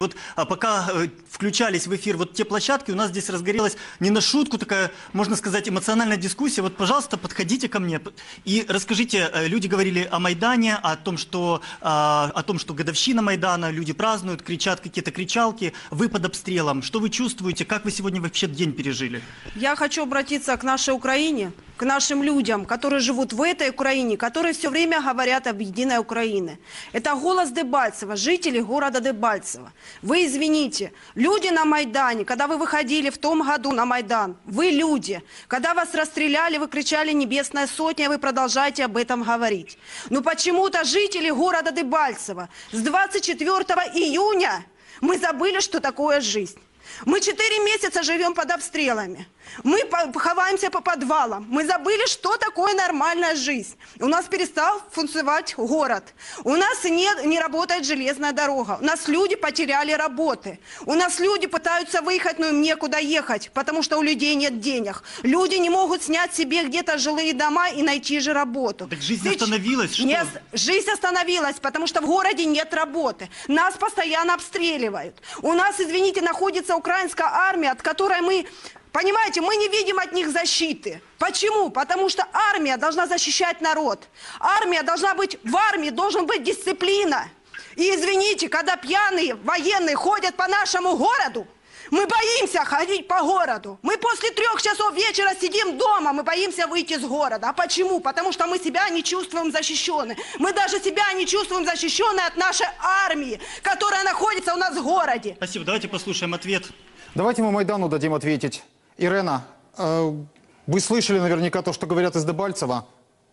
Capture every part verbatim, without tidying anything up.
Вот а пока э, включались в эфир вот те площадки, у нас здесь разгорелась не на шутку такая, можно сказать, эмоциональная дискуссия. Вот, пожалуйста, подходите ко мне и расскажите. Э, люди говорили о Майдане, о том, что, э, о том, что годовщина Майдана, люди празднуют, кричат какие-то кричалки. Вы под обстрелом. Что вы чувствуете? Как вы сегодня вообще день пережили? Я хочу обратиться к нашей Украине, к нашим людям, которые живут в этой Украине, которые все время говорят об единой Украине. Это голос Дебальцева, жители города Дебальцево. Вы извините, люди на Майдане, когда вы выходили в том году на Майдан, вы люди, когда вас расстреляли, вы кричали «Небесная сотня», вы продолжаете об этом говорить. Но почему-то жители города Дебальцево с двадцать четвёртого июня мы забыли, что такое жизнь. Мы четыре месяца живем под обстрелами. Мы ховаемся по подвалам. Мы забыли, что такое нормальная жизнь. У нас перестал функционировать город. У нас не, не работает железная дорога. У нас люди потеряли работы. У нас люди пытаются выехать, но им некуда ехать, потому что у людей нет денег. Люди не могут снять себе где-то жилые дома и найти же работу. Так жизнь Ты... остановилась, что? Нет, жизнь остановилась, потому что в городе нет работы. Нас постоянно обстреливают. У нас, извините, находится украинская армия, от которой мы... Понимаете, мы не видим от них защиты. Почему? Потому что армия должна защищать народ. Армия должна быть, в армии должна быть дисциплина. И извините, когда пьяные военные ходят по нашему городу, мы боимся ходить по городу. Мы после трех часов вечера сидим дома, мы боимся выйти из города. А почему? Потому что мы себя не чувствуем защищенными. Мы даже себя не чувствуем защищенными от нашей армии, которая находится у нас в городе. Спасибо. Давайте послушаем ответ. Давайте мы Майдану дадим ответить. Ирена, э, вы слышали наверняка то, что говорят из Дебальцева?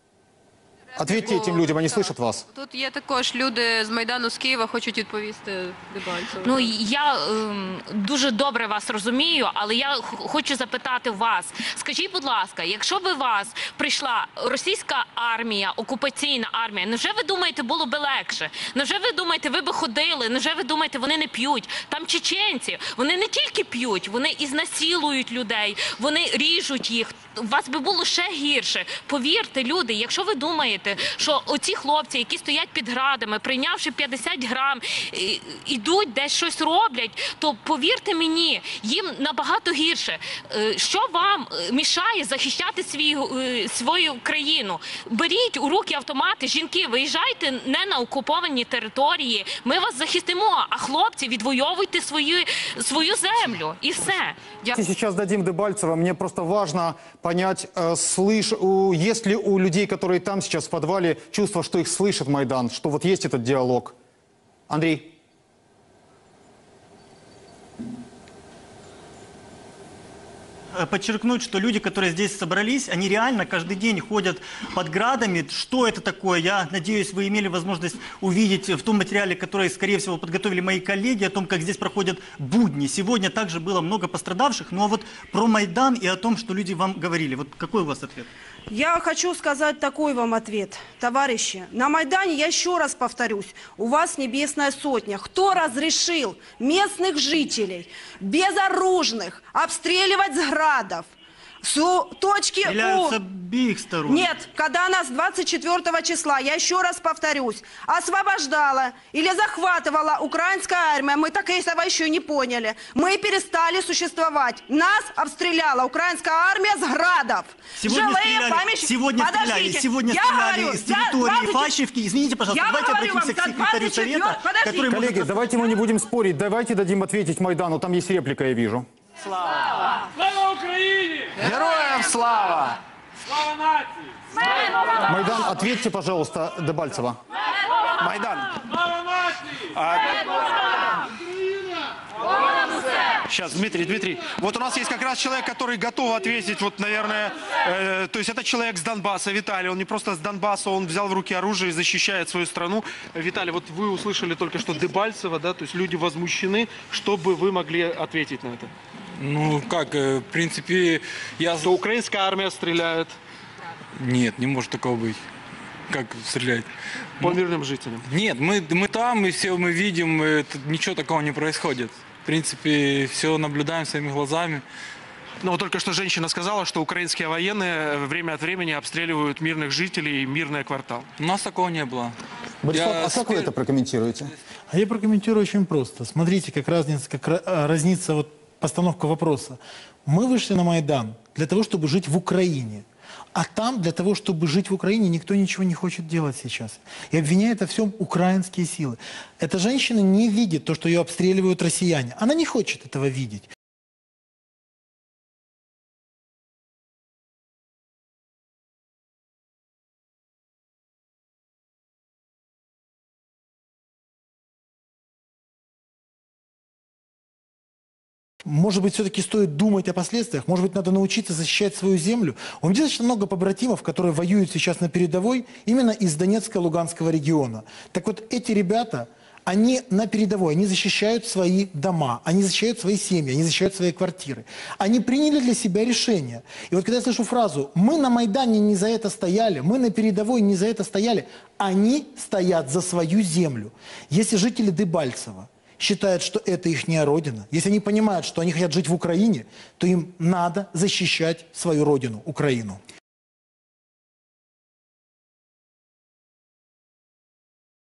Ответьте этим людям, они слышат вас. Тут є також люди з Майдану, з Києва, хочуть відповісти Дебальцеву. Ну, я ем, дуже добре вас розумію, але я хочу запитати вас. Скажіть, будь ласка, якщо би вас прийшла російська армія, окупаційна армія, невже ви думаєте, було би легше? Невже ви думаєте, ви би ходили? Невже ви думаєте, вони не п'ють? Там чеченці, вони не тільки п'ють, вони і знасилують людей, вони ріжуть їх. У вас би було ще гірше. Повірте, люди, якщо ви думаєте, що оці хлопці, які стоять під градами, прийнявши п'ятдесят грам, ідуть десь щось роблять, то повірте мені, їм набагато гірше. Що вам мішає захищати свій, свою країну? Беріть у руки автомати, жінки, виїжджайте не на окуповані території, ми вас захистимо, а хлопці, відвоюйте свою, свою землю. І все. Дякую. Сейчас дадим Дебальцева. Мне просто важно понять, э, слыш... у... есть ли у людей, которые там сейчас в подвале, чувство, что их слышит Майдан, что вот есть этот диалог. Андрей. Подчеркнуть, что люди, которые здесь собрались, они реально каждый день ходят под градами. Что это такое? Я надеюсь, вы имели возможность увидеть в том материале, который, скорее всего, подготовили мои коллеги, о том, как здесь проходят будни. Сегодня также было много пострадавших, но вот про Майдан и о том, что люди вам говорили. Вот какой у вас ответ? Я хочу сказать такой вам ответ, товарищи. На Майдане, я еще раз повторюсь, у вас небесная сотня. Кто разрешил местных жителей, безоружных, обстреливать с градов? С точки Стреляются У... обеих сторон. Нет, когда нас двадцать четвёртого числа, я еще раз повторюсь, освобождала или захватывала украинская армия, мы так этого еще не поняли, мы перестали существовать. Нас обстреляла украинская армия с градов. Сегодня Жилые стреляли, помещ... сегодня стреляли, сегодня я стреляли говорю, с территории двадцать... Фащевки. Извините, пожалуйста, я давайте говорю обратимся вам, к секретарю совета, который... Коллеги, может... давайте мы не будем спорить, давайте дадим ответить Майдану, там есть реплика, я вижу. Слава! Слава Україні! Героям слава! Слава нації! Майдан, ответьте, пожалуйста, Дебальцева. Майдан. Слава нації! А... Сейчас, Дмитрий, Дмитрий. Вот у нас есть как раз человек, который готов ответить, вот, наверное, э, то есть это человек с Донбасса, Виталий. Он не просто с Донбасса, он взял в руки оружие и защищает свою страну. Виталий, вот вы услышали только что Дебальцева, да, то есть люди возмущены. Что бы вы могли ответить на это? Ну, как, в принципе, я... Что украинская армия стреляет? Нет, не может такого быть. Как стрелять? По мирным жителям? Нет, мы, мы там, и все мы видим, и ничего такого не происходит. В принципе, все наблюдаем своими глазами. Но вот только что женщина сказала, что украинские военные время от времени обстреливают мирных жителей и мирный квартал. У нас такого не было. Борислав, Я а как вы спер- это прокомментируете? А я прокомментирую очень просто. Смотрите, как разница, как ra- а, разница вот постановка вопроса. Мы вышли на Майдан для того, чтобы жить в Украине. А там для того, чтобы жить в Украине, никто ничего не хочет делать сейчас. И обвиняет во всем украинские силы. Эта женщина не видит то, что ее обстреливают россияне. Она не хочет этого видеть. Может быть, все-таки стоит думать о последствиях? Может быть, надо научиться защищать свою землю? У меня достаточно много побратимов, которые воюют сейчас на передовой именно из Донецка и Луганского региона. Так вот, эти ребята, они на передовой, они защищают свои дома, они защищают свои семьи, они защищают свои квартиры. Они приняли для себя решение. И вот когда я слышу фразу «мы на Майдане не за это стояли», «мы на передовой не за это стояли», они стоят за свою землю. Если жители Дебальцева считают, что это их родина, если они понимают, что они хотят жить в Украине, то им надо защищать свою родину, Украину.